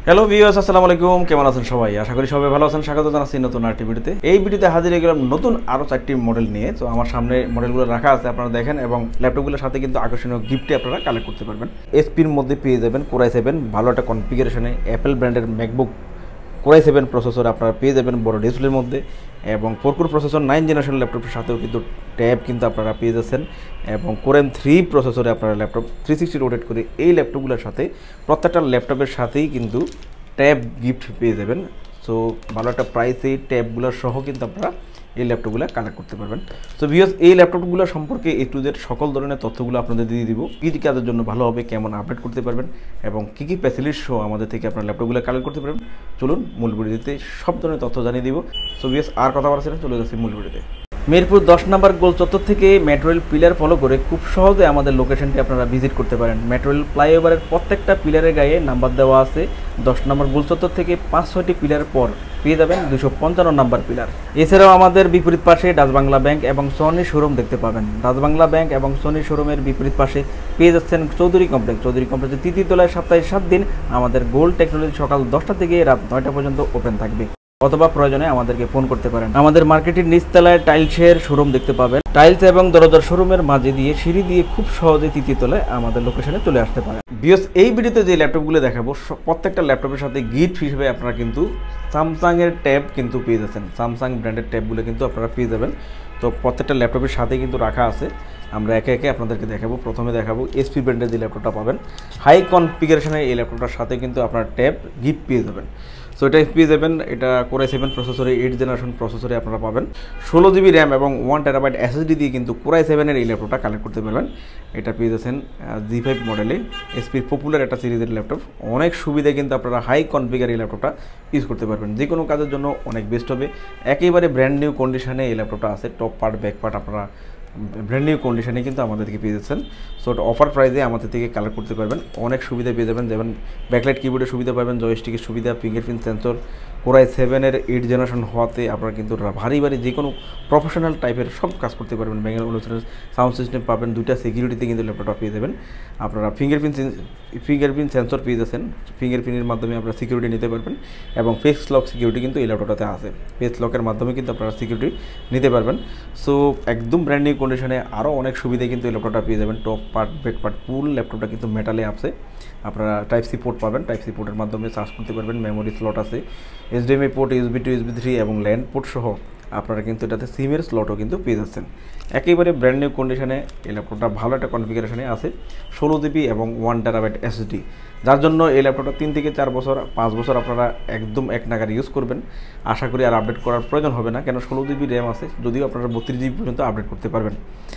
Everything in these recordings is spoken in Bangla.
হ্যালো ভিউয়ার্স, আসসালামু আলাইকুম। কেমন আছেন সবাই? আশা করি সবাই ভালো আছেন। স্বাগত জানাচ্ছি নতুন আরেকটি ভিডিওতে। এই ভিডিওতে হাজির হয়ে গেলাম নতুন আরও 4টি মডেল নিয়ে। তো আমার সামনে মডেলগুলো রাখা আছে, আপনারা দেখেন, এবং ল্যাপটপগুলোর সাথে কিন্তু আকর্ষণীয় গিফটে আপনারা কালেক্ট করতে পারবেন। এসপির মধ্যে পেয়ে যাবেন কোর i7 ভালো একটা কনফিগারেশনে, অ্যাপেল ব্র্যান্ডের ম্যাকবুক কোর i7 প্রসেসর আপনারা পেয়ে যাবেন বড় ডিসপ্লের মধ্যে, এবং কোর প্রসেসর 9 জেনারেশন ল্যাপটপের সাথেও কিন্তু ট্যাব কিন্তু আপনারা পেয়ে যাচ্ছেন, এবং কোর i3 প্রসেসরে আপনারা ল্যাপটপ 360 রোটেট করে এই ল্যাপটপগুলোর সাথে প্রত্যেকটা ল্যাপটপের সাথেই কিন্তু ট্যাব গিফট পেয়ে যাবেন। সো ভালো একটা প্রাইসে ট্যাবগুলোর সহ কিন্তু আপনারা এই ল্যাপটপগুলো কালেক্ট করতে পারবেন। সো ভিউয়ার্স, এই ল্যাপটপগুলো সম্পর্কে A to Z সকল ধরনের তথ্যগুলো আপনাদের দিয়ে দিব। কী কী কাজের জন্য ভালো হবে, কেমন আপডেট করতে পারবেন, এবং কী কী ফ্যাসিলিটি সহ আমাদের থেকে আপনার ল্যাপটপগুলো কালেক্ট করতে পারবেন। চলুন মূল ভিডিওতে সব ধরনের তথ্য জানিয়ে দিব। সো ভিউয়ার্স, আর কথা বলছি না, চলে যাচ্ছি মূল ভিডিওতে। মিরপুর 10 নম্বর গোল চত্বর থেকে মেট্রো রেল পিলার ফলো করে খুব সহজে আমাদের লোকেশনটি আপনারা ভিজিট করতে পারেন। মেট্রো রেল ফ্লাইওভারের প্রত্যেকটা পিলারের গায়ে নাম্বার দেওয়া আছে। 10 নম্বর গোল চত্বর থেকে 5-6টি পিলার পর পেয়ে যাবেন 255 নম্বর পিলার। এছাড়াও আমাদের বিপরীত পাশে ডাচ বাংলা ব্যাংক এবং সোনি শোরুম দেখতে পাবেন। ডাচ বাংলা ব্যাংক এবং সোনি শোরুমের বিপরীত পাশে পেয়ে যাচ্ছেন চৌধুরী কমপ্লেক্স। চৌধুরী কমপ্লেক্সের 3য় তলায় সপ্তাহে 7 দিন আমাদের গোল্ড টেকনোলজি সকাল 10টা থেকে রাত 9টা পর্যন্ত ওপেন থাকবে, অথবা প্রয়োজনে আমাদেরকে ফোন করতে পারেন। আমাদের মার্কেটের নিচতলায় টাইলসের শোরুম দেখতে পাবেন। টাইলস এবং দরজার শোরুমের মাঝে দিয়ে সিঁড়ি দিয়ে খুব সহজে 3য় তলায় আমাদের লোকেশনে চলে আসতে পারেন। ভিউয়ার্স, এই ভিডিওতে যে ল্যাপটপগুলো দেখাবো প্রত্যেকটা ল্যাপটপের সাথে গিফট হিসেবে আপনারা কিন্তু স্যামসাংয়ের ট্যাব কিন্তু পেয়ে যাচ্ছেন। স্যামসাং ব্র্যান্ডের ট্যাবগুলো কিন্তু আপনারা পেয়ে যাবেন। তো প্রত্যেকটা ল্যাপটপের সাথে কিন্তু রাখা আছে। আমরা একে একে আপনাদেরকে দেখাবো। প্রথমে দেখাবো এসপি ব্র্যান্ডের যে ল্যাপটপটা পাবেন। হাই কনফিগারেশনের এই ল্যাপটপটার সাথে কিন্তু আপনার ট্যাব গিফট পেয়ে যাবেন। সো এটা পেয়ে যাবেন, এটা কোর i7 প্রসেসরে 8 জেনারেশন প্রসেসরে আপনারা পাবেন। 16 GB র্যাম এবং 1 TB SSD দিয়ে কিন্তু কোর i7-এর এই ল্যাপটপটা কালেক্ট করতে পারবেন। এটা পেয়ে যাচ্ছেন G5 মডেলে, এসপির পপুলার একটা সিরিজের ল্যাপটপ। অনেক সুবিধা কিন্তু আপনারা হাই কনফিগার এই ল্যাপটপটা ইউজ করতে পারবেন। যে কোনো কাজের জন্য অনেক বেস্ট হবে। একেবারে ব্র্যান্ড নিউ কন্ডিশনে এই ল্যাপটপটা আছে। টপ পার্ট, ব্যাক পার্ট আপনারা ব্র্যান্ড নিউ কন্ডিশনে কিন্তু আমাদেরকে পেয়ে যাচ্ছেন। সো এটা অফার প্রাইসে আমাদের থেকে কালেক্ট করতে পারবেন। অনেক সুবিধা পেয়ে যাবেন, যেমন ব্যাকলাইট কিবোর্ডের সুবিধা পাবেন, জয়স্টিকের সুবিধা, ফিঙ্গারপ্রিন্ট সেন্সর। কোর i7-এর 8 জেনারেশন হওয়াতে আপনারা কিন্তু ভারী যে কোনো প্রফেশনাল টাইপের সব কাজ করতে পারবেন। ব্যাঙ্গেল অনুসারে সাউন্ড সিস্টেম পাবেন, 2টা সিকিউরিটিতে কিন্তু ল্যাপটপটা পেয়ে যাবেন। আপনারা ফিঙ্গারপ্রিন্ট সেন্সর পেয়ে যাচ্ছেন। ফিঙ্গারপ্রিন্টের মাধ্যমে আপনারা সিকিউরিটি নিতে পারবেন, এবং ফেস লক সিকিউরিটি কিন্তু এই ল্যাপটপটাতে আছে। ফেস লকের মাধ্যমে কিন্তু আপনারা সিকিউরিটি নিতে পারবেন। সো একদম ব্র্যান্ড নিউ কন্ডিশনে আরও অনেক সুবিধা কিন্তু এই ল্যাপটপটা পেয়ে যাবেন। Top part, back part, full ল্যাপটপটা কিন্তু মেটালে আছে। আপনারা টাইপ-সি পোর্ট পাবেন, টাইপ-সি পোর্টের মাধ্যমে চার্জ করতে পারবেন। মেমোরি স্লট আছে, HDMI পোর্ট, USB 2, USB 3 এবং ল্যান্ড পোর্ট সহ আপনারা কিন্তু এটাতে সিমের স্লটও কিন্তু পেয়ে যাচ্ছেন। একেবারে ব্র্যান্ড নিউ কন্ডিশনে এই ল্যাপটপটা ভালো একটা কনফিগারেশনে আছে। 16 GB এবং 1 TB SSD, যার জন্য এই ল্যাপটপটা 3 থেকে 4 বছর 5 বছর আপনারা একদম এক নাগারে ইউজ করবেন। আশা করি আর আপডেট করার প্রয়োজন হবে না, কেন 16 GB র্যাম আছে, যদিও আপনারা 32 GB পর্যন্ত আপডেট করতে পারবেন।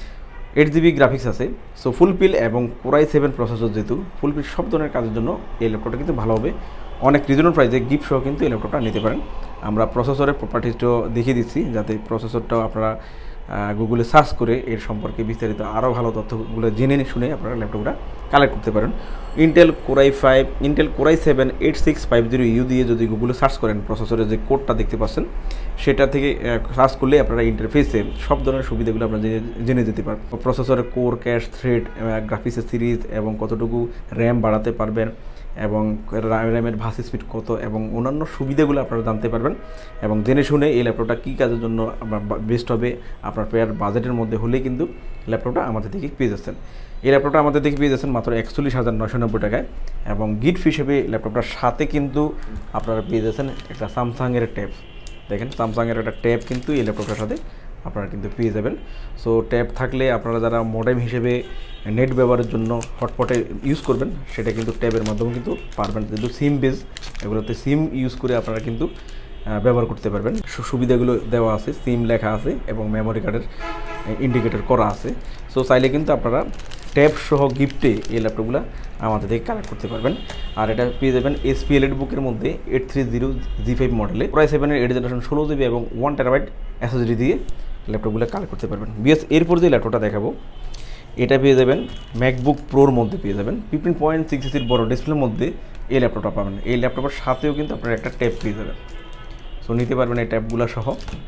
8 GB গ্রাফিক্স আছে। সো ফুলফিল এবং কোর i7 প্রসেসর, যেহেতু ফুলফিল সব ধরনের কাজের জন্য এই ল্যাপটপটা কিন্তু ভালো হবে। অনেক রিজনেবল প্রাইসে গিফট সহ কিন্তু এই ল্যাপটপটা নিতে পারেন। আমরা প্রসেসরের প্রপার্টিসটাও দেখিয়ে দিচ্ছি, যাতে প্রসেসরটাও আপনারা গুগলে সার্চ করে এর সম্পর্কে বিস্তারিত আরও ভালো তথ্যগুলো জেনে শুনে আপনারা ল্যাপটপটা কালেক্ট করতে পারেন। ইন্টেল কোর i7 8650U দিয়ে যদি গুগলে সার্চ করেন, প্রসেসরের যে কোডটা দেখতে পাচ্ছেন সেটা থেকে সার্চ করলে আপনারা ইন্টারফেসে সব ধরনের সুবিধাগুলো আপনারা জেনে যেতে পারেন। প্রসেসরের কোর, ক্যাশ, থ্রেড, গ্রাফিক্সের সিরিজ এবং কতটুকু র্যাম বাড়াতে পারবেন, এবং র্যামের ভাস স্পিড কত, এবং অন্যান্য সুবিধাগুলো আপনারা জানতে পারবেন, এবং জেনে শুনে এই ল্যাপটপটা কী কাজের জন্য বেস্ট হবে আপনার পেয়ার বাজেটের মধ্যে হলেই কিন্তু ল্যাপটপটা আমাদের থেকে পেয়ে যাচ্ছেন। এই ল্যাপটপটা আমাদের থেকে পেয়ে যাচ্ছেন মাত্র 41,990 টাকায়, এবং গিফট হিসেবে ল্যাপটপটার সাথে কিন্তু আপনারা পেয়ে যাচ্ছেন একটা স্যামসাংয়ের ট্যাব। দেখেন, স্যামসাংয়ের একটা ট্যাব কিন্তু এই ল্যাপটপটার সাথে আপনারা কিন্তু পেয়ে যাবেন। সো ট্যাব থাকলে আপনারা যারা মডেম হিসেবে নেট ব্যবহারের জন্য হটস্পটে ইউজ করবেন, সেটা কিন্তু ট্যাবের মাধ্যমে কিন্তু পারবেন। যেহেতু সিম বেস, এগুলোতে সিম ইউজ করে আপনারা কিন্তু ব্যবহার করতে পারবেন। সুবিধাগুলো দেওয়া আছে, সিম লেখা আছে এবং মেমোরি কার্ডের ইন্ডিকেটর করা আছে। সো চাইলে কিন্তু আপনারা ট্যাব সহ গিফটে এই ল্যাপটপগুলো আমাদের থেকে কালেক্ট করতে পারবেন। আর এটা পেয়ে যাবেন এসপি এলিট বুকের মধ্যে 830 G5 মডেলে কোর i7-এর 8 জেনারেশন 16 GB এবং 1 TB SSD দিয়ে ল্যাপটপগুলো কালেক্ট করতে পারবেন। এরপর যে ল্যাপটপটা দেখাবো, এটা পেয়ে যাবেন ম্যাকবুক প্রোর মধ্যে পেয়ে যাবেন। 15.6 ইঞ্চির বড় ডিসপ্লের মধ্যে এই ল্যাপটপটা পাবেন। এই ল্যাপটপের সাথেও কিন্তু আপনারা একটা ট্যাব পেয়ে যাবেন। সো নিতে পারবেন এই ট্যাবগুলো সহ।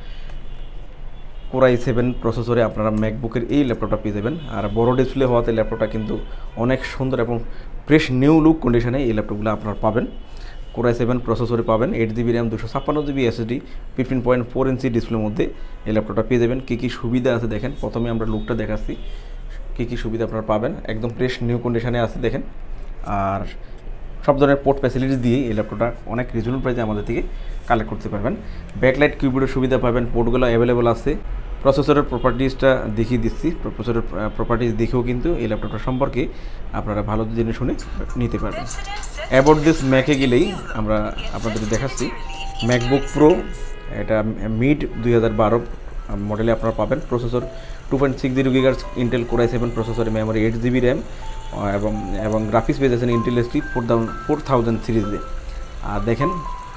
কোর i7 প্রসেসরে আপনারা ম্যাকবুকের এই ল্যাপটপটা পেয়ে যাবেন। আর বড় ডিসপ্লে হওয়াতে ল্যাপটপটা কিন্তু অনেক সুন্দর এবং ফ্রেশ নিউ লুক কন্ডিশনে এই ল্যাপটপগুলো আপনারা পাবেন। কোর i7 প্রসেসরে পাবেন, 8GB র্যাম, 256GB SSD, 15.4 ইঞ্চি ডিসপ্লের মধ্যে এই ল্যাপটপটা পেয়ে যাবেন। কী কী সুবিধা আছে দেখেন, প্রথমে আমরা লুকটা দেখাচ্ছি, কী কী সুবিধা আপনারা পাবেন। একদম ফ্রেশ নিউ কন্ডিশনে আছে দেখেন, আর সব ধরনের পোর্ট ফ্যাসিলিটি দিয়ে এই ল্যাপটপটা অনেক রিজনেবল প্রাইসে আমাদের থেকে কালেক্ট করতে পারবেন। ব্যাকলাইট কিবোর্ডের সুবিধা পাবেন, পোর্টগুলো অ্যাভেলেবল আছে। প্রসেসরের প্রপার্টিজটা দেখিয়ে দিচ্ছি, প্রসেসরের প্রপার্টিজ দেখেও কিন্তু এই ল্যাপটপটা সম্পর্কে আপনারা ভালো জেনে শুনে নিতে পারবেন। অ্যাবাউট দিস ম্যাকে গেলেই আমরা আপনাদের দেখাচ্ছি, ম্যাকবুক প্রো, এটা মিড 2012 মডেলে আপনারা পাবেন। Processor 2.60 GHz Intel core i7 প্রসেসরে, মেমোরি 8GB র্যাম এবং গ্রাফিক্স পেয়ে যাচ্ছেন ইন্টেল এসটি 4000 সিরিজে। আর দেখেন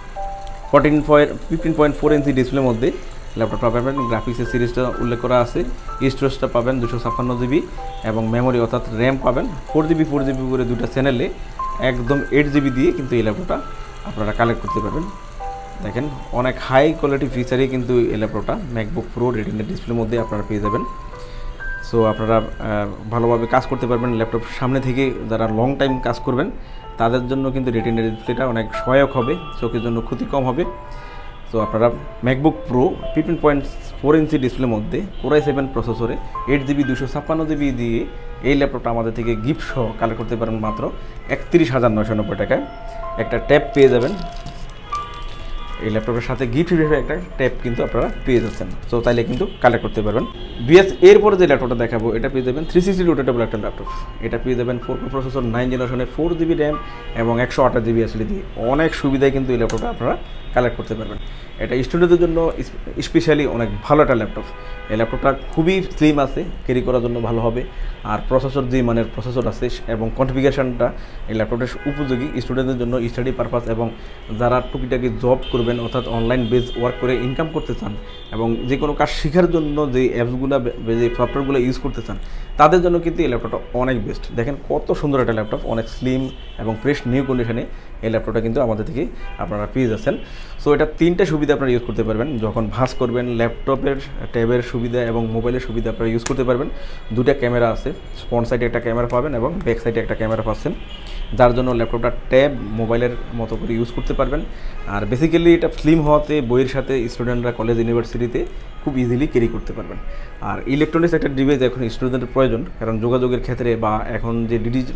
15.4 ইঞ্চি ডিসপ্লের মধ্যে ল্যাপটপটা পাবেন। গ্রাফিক্সের সিরিজটা উল্লেখ করা আছে, স্টোরেজটা পাবেন 256GB এবং মেমোরি অর্থাৎ র্যাম পাবেন 4GB করে দুটো চ্যানেলে একদম 8GB দিয়ে কিন্তু এই ল্যাপটপটা আপনারা কালেক্ট করতে পারবেন। দেখেন অনেক হাই কোয়ালিটি ফিচারই কিন্তু এই ল্যাপটপটা ম্যাকবুক প্রো রেটিনা ডিসপ্লের মধ্যে আপনারা পেয়ে যাবেন। সো আপনারা ভালোভাবে কাজ করতে পারবেন। ল্যাপটপ সামনে থেকে যারা লং টাইম কাজ করবেন তাদের জন্য কিন্তু রেটিনা ডিসপ্লেটা অনেক সহায়ক হবে, চোখের জন্য ক্ষতি কম হবে। সো আপনারা ম্যাকবুক প্রো 15.4 ইঞ্চি ডিসপ্লের মধ্যে কোর i7 প্রসেসরে 8GB 256GB দিয়ে এই ল্যাপটপটা আমাদের থেকে গিফট সহ কালেক্ট করতে পারেন মাত্র 31,990 টাকায়। একটা ট্যাব পেয়ে যাবেন, এই ল্যাপটপের সাথে গিফট হিসেবে একটা ট্যাব কিন্তু আপনারা পেয়ে যাচ্ছেন। সো তাইলে কিন্তু কালেক্ট করতে পারবেন। এরপরে যে ল্যাপটপটা দেখাবো এটা পেয়ে যাবেন 360 রোটেটেবল একটা ল্যাপটপ। এটা পেয়ে যাবেন 4 কোর প্রসেসর, 9 জেনারেশনের, 4GB র্যাম এবং 128GB SSD দিয়ে অনেক সুবিধায় কিন্তু এই ল্যাপটপটা আপনারা কালেক্ট করতে পারবেন। এটা স্টুডেন্টদের জন্য স্পেশালি অনেক ভালো একটা ল্যাপটপ। এই ল্যাপটপটা খুবই স্লিম আছে, ক্যারি করার জন্য ভালো হবে। আর প্রসেসর যে মানের প্রসেসর আছে এবং কনফিগারেশনটা এই ল্যাপটপের উপযোগী স্টুডেন্টদের জন্য, স্টাডি পারপাস এবং যারা টুকিটাকি জব করবেন অর্থাৎ অনলাইন বেস ওয়ার্ক করে ইনকাম করতে চান এবং যে কোনো কাজ শেখার জন্য যে অ্যাপসগুলো যে সফটওয়্যারগুলো ইউজ করতে চান তাদের জন্য কিন্তু এই ল্যাপটপটা অনেক বেস্ট। দেখেন কত সুন্দর একটা ল্যাপটপ, অনেক স্লিম এবং ফ্রেশ নিউ কন্ডিশনে এই ল্যাপটপটা কিন্তু আমাদের থেকে আপনারা পেয়ে যাচ্ছেন। সো এটা 3টা সুবিধা আপনারা ইউজ করতে পারবেন যখন ভাঁজ করবেন। ল্যাপটপের ট্যাবের সুবিধা এবং মোবাইলের সুবিধা আপনারা ইউজ করতে পারবেন। 2টা ক্যামেরা আছে, ফ্রন্ট সাইডে একটা ক্যামেরা পাবেন এবং ব্যাক সাইডে একটা ক্যামেরা পাচ্ছেন, যার জন্য ল্যাপটপটা ট্যাব মোবাইলের মতো করে ইউজ করতে পারবেন। আর বেসিক্যালি এটা স্লিম হওয়াতে বইয়ের সাথে স্টুডেন্টরা কলেজ ইউনিভার্সিটিতে খুব ইজিলি ক্যারি করতে পারবেন। আর ইলেকট্রনিক্স একটা ডিভাইস এখন স্টুডেন্টের প্রয়োজন, কারণ যোগাযোগের ক্ষেত্রে বা এখন যে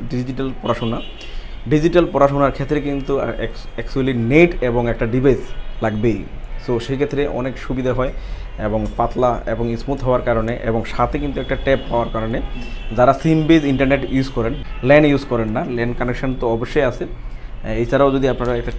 ডিজিটাল পড়াশোনার ক্ষেত্রে কিন্তু অ্যাকচুয়ালি নেট এবং একটা ডিভাইস লাগবেই। সো সেই ক্ষেত্রে অনেক সুবিধা হয় এবং পাতলা এবং স্মুথ হওয়ার কারণে এবং সাথে কিন্তু একটা ট্যাব পাওয়ার কারণে যারা সিম বেজ ইন্টারনেট ইউজ করেন, ল্যান ইউজ করেন না, ল্যান কানেকশন তো অবশ্যই আছে। এছাড়াও যদি আপনারা একটা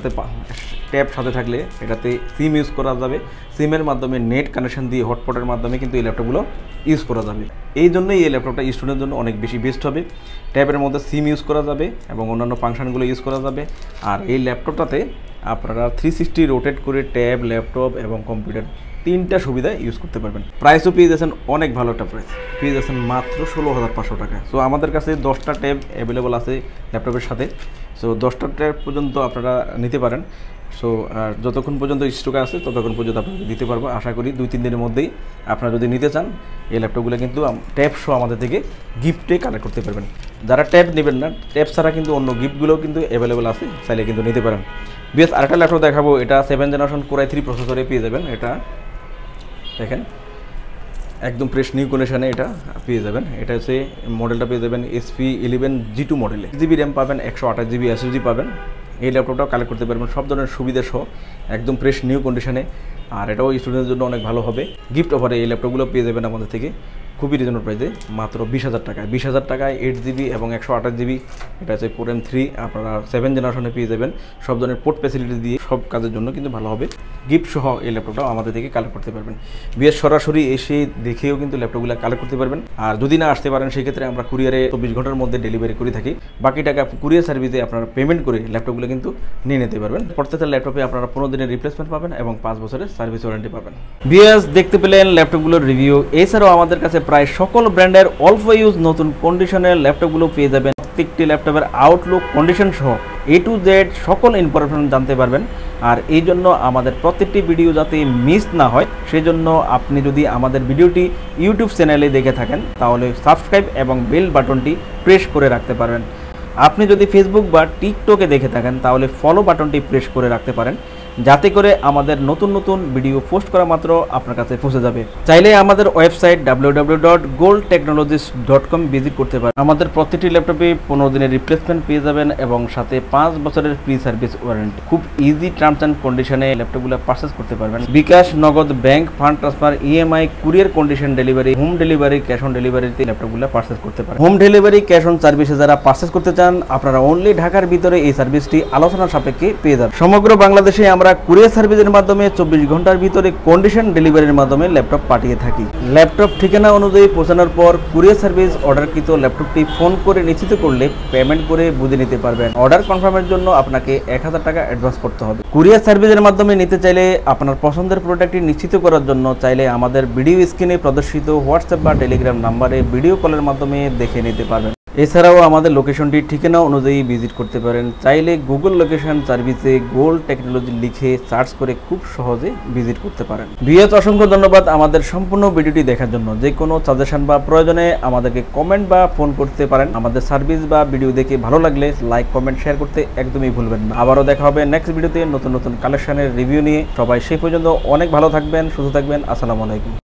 ট্যাব সাথে থাকলে এটাতে সিম ইউজ করা যাবে, সিমের মাধ্যমে নেট কানেকশন দিয়ে হটস্পটের মাধ্যমে কিন্তু এই ল্যাপটপগুলো ইউজ করা যাবে। এই জন্যই এই ল্যাপটপটা স্টুডেন্টের জন্য অনেক বেশি বেস্ট হবে। ট্যাবের মধ্যে সিম ইউজ করা যাবে এবং অন্যান্য ফাংশনগুলো ইউজ করা যাবে। আর এই ল্যাপটপটাতে আপনারা 360 রোটেট করে ট্যাব, ল্যাপটপ এবং কম্পিউটার 3টা সুবিধা ইউজ করতে পারবেন। প্রাইসও পেয়ে যাচ্ছেন অনেক ভালো একটা প্রাইস, পেয়ে যাচ্ছেন মাত্র 16,500 টাকা। সো আমাদের কাছে 10টা ট্যাব অ্যাভেলেবল আছে ল্যাপটপের সাথে। সো 10টা ট্যাব পর্যন্ত আপনারা নিতে পারেন। সো যতক্ষণ পর্যন্ত স্টকে আছে ততক্ষণ পর্যন্ত আপনাকে দিতে পারবো। আশা করি 2-3 দিনের মধ্যেই আপনারা যদি নিতে চান এই ল্যাপটপগুলো কিন্তু ট্যাব সহ আমাদের থেকে গিফটে কালেক্ট করতে পারবেন। যারা ট্যাব নেবেন না, ট্যাব ছাড়া কিন্তু অন্য গিফটগুলোও কিন্তু অ্যাভেলেবল আছে, চাইলে কিন্তু নিতে পারেন। আরেকটা ল্যাপটপ দেখাবো, এটা 7 জেনারেশন কোর i3 প্রসেসরে পেয়ে যাবেন। এটা দেখেন একদম ফ্রেশ নিউ কন্ডিশনে এটা পেয়ে যাবেন। এটা হচ্ছে মডেলটা পেয়ে যাবেন SP11 G2 মডেলে, 8GB র্যাম পাবেন, 128GB SSD পাবেন। এই ল্যাপটপটাও কালেক্ট করতে পারবেন সব ধরনের সুবিধা সহ একদম ফ্রেশ নিউ কন্ডিশনে। আর এটাও স্টুডেন্টদের জন্য অনেক ভালো হবে। গিফট অফারে এই ল্যাপটপগুলো পেয়ে যাবেন আমাদের থেকে খুবই রিজনেবল প্রাইসে, মাত্র 20,000 টাকায়। 20,000 টাকায় 8GB এবং 128GB, এটা হচ্ছে কোর M3 আপনারা 7 জেনারেশনে পেয়ে যাবেন। সব ধরনের পোর্ট ফ্যাসিলিটি দিয়ে সব কাজের জন্য কিন্তু ভালো হবে। গিফট সহ এই ল্যাপটপটাও আমাদের থেকে কালেক্ট করতে পারবেন। সরাসরি এসে দেখেও কিন্তু ল্যাপটপগুলো কালেক্ট করতে পারবেন। আর যদি না আসতে পারেন সেক্ষেত্রে আমরা কুরিয়ারে 24 ঘন্টার মধ্যে ডেলিভারি করে থাকি। বাকি টাকা কুরিয়ার সার্ভিসে আপনারা পেমেন্ট করে ল্যাপটপগুলো কিন্তু নিয়ে নিতে পারবেন। প্রত্যেকটা ল্যাপটপে আপনারা 15 দিনের রিপ্লেসমেন্ট পাবেন এবং 5 বছরের সার্ভিস ওয়ারেন্টি পাবেন। দেখতে পেলেন ল্যাপটপগুলোর রিভিউ। এছাড়াও আমাদের কাছে প্রায় সকল ব্র্যান্ডের অল্প ইউজ নতুন কন্ডিশনের ল্যাপটপগুলো পেয়ে যাবেন। প্রত্যেকটি ল্যাপটপের আউটলুক, কন্ডিশন সহ A to Z সকল ইনফরমেশন জানতে পারবেন। আর এই জন্য আমাদের প্রত্যেকটি ভিডিও যাতে মিস না হয় সেজন্য আপনি যদি আমাদের ভিডিওটি ইউটিউব চ্যানেলে দেখে থাকেন তাহলে সাবস্ক্রাইব এবং বেল বাটনটি প্রেস করে রাখতে পারবেন। আপনি যদি ফেসবুক বা টিকটকে দেখে থাকেন তাহলে ফলো বাটনটি প্রেস করে রাখতে পারেন, যাতে করে আমাদের নতুন নতুন ভিডিও পোস্ট করা মাত্র আপনার কাছে পৌঁছে যাবে। চাইলে আমাদের ওয়েবসাইট www.goldtechnologies.com ভিজিট করতে পারেন। আমাদের প্রতিটি ল্যাপটপে 15 দিনের রিপ্লেসমেন্ট পেয়ে যাবেন এবং সাথে 5 বছরের ফ্রি সার্ভিস ওয়ারেন্টি। খুব ইজি টার্মস অ্যান্ড কন্ডিশনে ল্যাপটপগুলো পারচেজ করতে পারবেন। BKash, Nagad, bank, fund transfer, EMI, courier condition delivery, home delivery, cash on ডেলিভারিতে ল্যাপটপগুলো পারচেজ করতে পারেন। হোম ডেলিভারি, ক্যাশ অন সার্ভিসে যারা পারচেজ করতে চান আপনারা অনলি ঢাকার ভিতরে এই সার্ভিসটি আলোচনার সাপেক্ষে পেয়ে যাবেন। সমগ্র বাংলাদেশে আমরা কুরিয়ার সার্ভিসের মাধ্যমে 24 ঘন্টার ভিতরে কন্ডিশন ডেলিভারির মাধ্যমে ল্যাপটপ পাঠিয়ে থাকি। ল্যাপটপ ঠিকানা অনুযায়ী পৌঁছানোর পর কুরিয়ার সার্ভিস অর্ডারকৃত ল্যাপটপটি ফোন করে নিশ্চিত করলে পেমেন্ট করে বুঝে নিতে পারবেন। অর্ডার কনফার্মের জন্য আপনাকে 1000 টাকা অ্যাডভান্স করতে হবে। কুরিয়ার সার্ভিসের মাধ্যমে নিতে চাইলে আপনার পছন্দের প্রোডাক্টটি নিশ্চিত করার জন্য চাইলে আমাদের ভিডিও স্ক্রিনে প্রদর্শিত হোয়াটসঅ্যাপ বা টেলিগ্রাম নাম্বারে ভিডিও কলের মাধ্যমে দেখে নিতে পারবেন। এছাড়াও আমাদের লোকেশনটি ঠিকানা অনুযায়ী ভিজিট করতে পারেন। চাইলে গুগল লোকেশন সার্ভিসে গোল্ড টেকনোলজি লিখে সার্চ করে খুব সহজে ভিজিট করতে পারেন। ভিউয়ার্স, অসংখ্য ধন্যবাদ আমাদের সম্পূর্ণ ভিডিওটি দেখার জন্য। যে কোনো সাজেশন বা প্রয়োজনে আমাদেরকে কমেন্ট বা ফোন করতে পারেন। আমাদের সার্ভিস বা ভিডিও দেখে ভালো লাগলে লাইক, কমেন্ট, শেয়ার করতে একদমই ভুলবেন না। আবারও দেখা হবে নেক্সট ভিডিওতে নতুন নতুন কালেকশনের রিভিউ নিয়ে। সবাই সেই পর্যন্ত অনেক ভালো থাকবেন, সুস্থ থাকবেন। আসসালামু আলাইকুম।